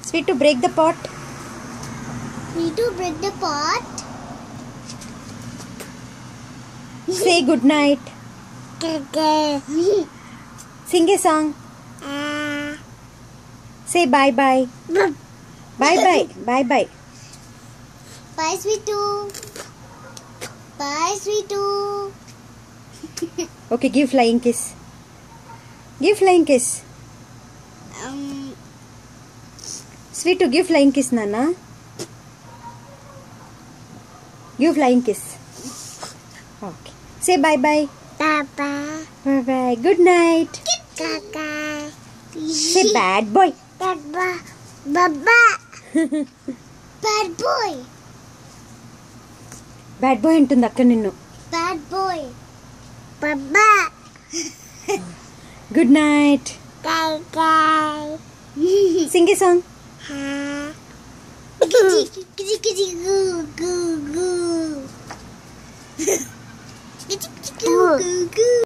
Sweet to break the pot. Sweet to break the pot. Say good night. Sing a song. Say bye bye. Bye bye. Bye bye. Bye, Sweetu. Bye, Sweetu. Okay, give flying kiss. Give flying kiss. Sweet to give flying kiss, Nana. Give flying kiss. Okay. Say bye bye. Bye. Bye bye. Good night. Kaka. Say bad boy. Baba. Baba. Bad boy. Bad boy అంటుంది అక్క నిన్ను. Bad boy. Baba. Good night. Kaka. Sing a song. Goo goo goo. Goo goo goo.